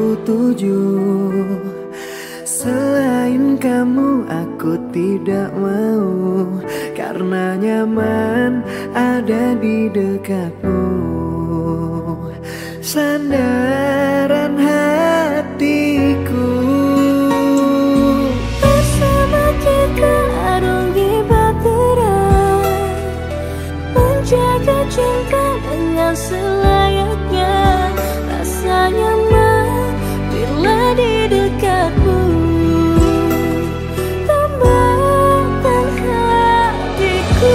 aku tuju. Selain kamu aku tidak mau, karena nyaman ada di dekatmu. Sandaran hatiku. Bersama kita arungi bahtera, menjaga cinta dengan selayaknya. Rasa nyaman bila di dekatmu. Tambahkan hatiku.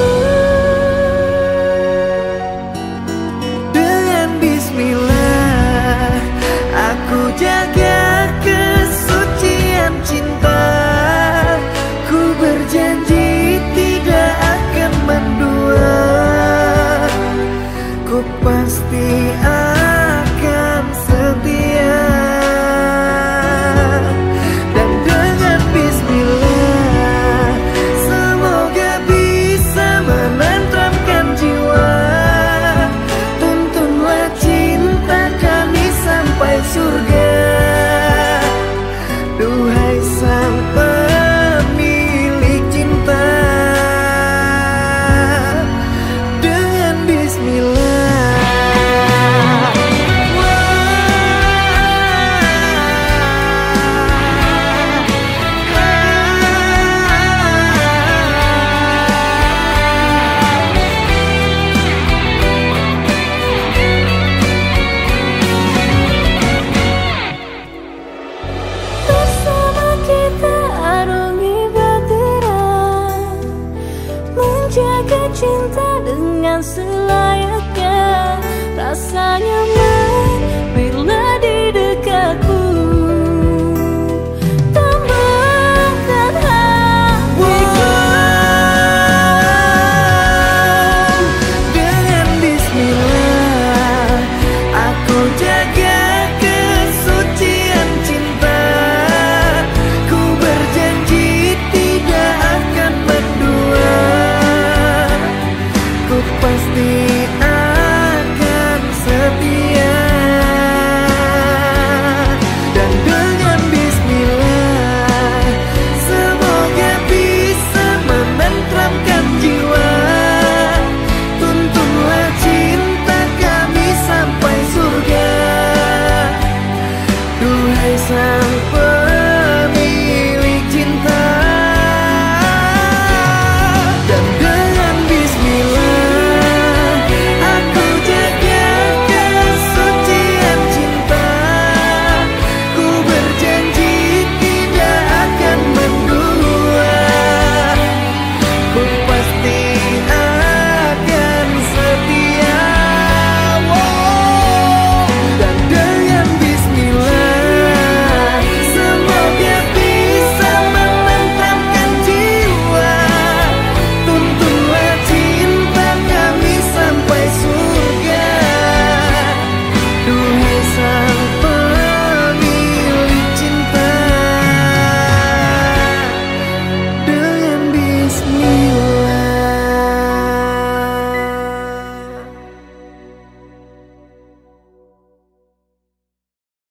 Dengan bismillah aku jaga kesucian cinta. Ku berjanji tidak akan mendua. Ku pasti akan setia. Dan dengan bismillah semoga bisa menenteramkan jiwa. Tuntunlah cinta kami sampai surga. Duhai sang pemilik cinta, dengan bismillah. Bersama kita arungi bahtera, menjaga cinta dengan selayaknya. Rasanya